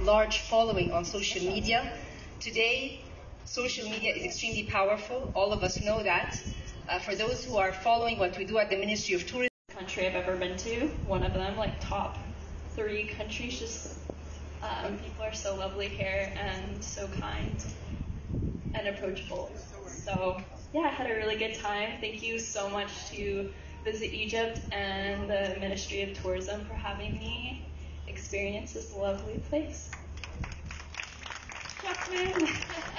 large following on social media. Today, social media is extremely powerful. All of us know that. For those who are following what we do at the Ministry of Tourism, country I've ever been to, one of them, like top 3 countries, just people are so lovely here and so kind and approachable. So yeah, I had a really good time. Thank you so much to Visit Egypt and the Ministry of Tourism for having me experience this lovely place. Jasmine!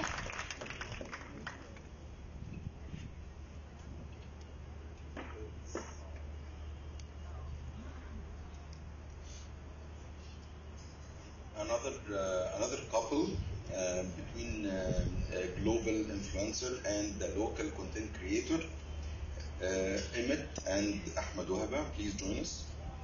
Another couple between a global influencer and the local content creator, Emmett and Ahmed Wahba. Please join us.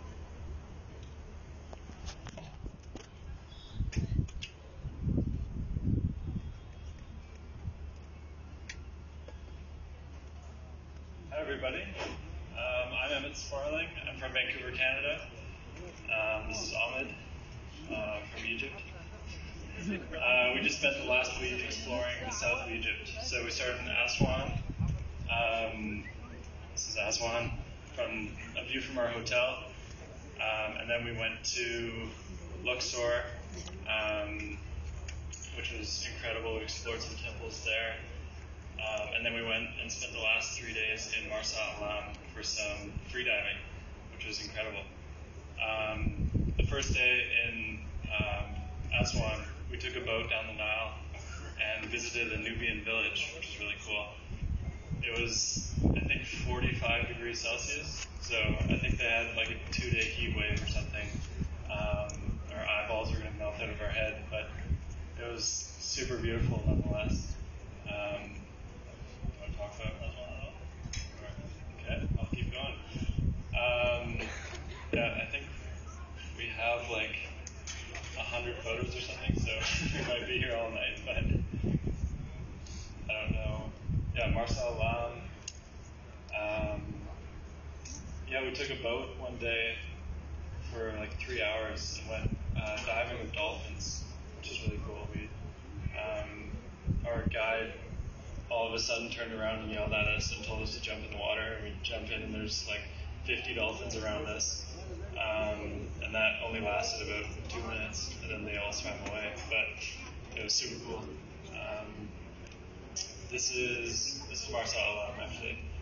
Hi everybody, I'm Emmett Sparling. I'm from Vancouver, Canada. This is Ahmed from Egypt. We just spent the last week exploring the south of Egypt. So we started in Aswan. This is Aswan from a view from our hotel. And then we went to Luxor, which was incredible. We explored some temples there. And then we went and spent the last 3 days in Marsa Alam for some free diving, which was incredible. The first day in Aswan, we took a boat down the Nile and visited a Nubian village, which was really cool. It was, I think, 45 degrees Celsius, so I think they had like a 2-day heat wave or something. Our eyeballs were going to melt out of our head, but it was super beautiful nonetheless. Do you want to talk about Aswan at all? Okay, I'll keep going. Yeah, I think we have like 100 photos or something, so we might be here all night, but I don't know. Yeah, Marsa Alam. Yeah, we took a boat one day for like 3 hours and went diving with dolphins, which is really cool. Our guide all of a sudden turned around and yelled at us and told us to jump in the water, and we jumped in and there's like 50 dolphins around us. And that only lasted about 2 minutes, and then they all swam away, but it was super cool. This is Marsa Alam, actually.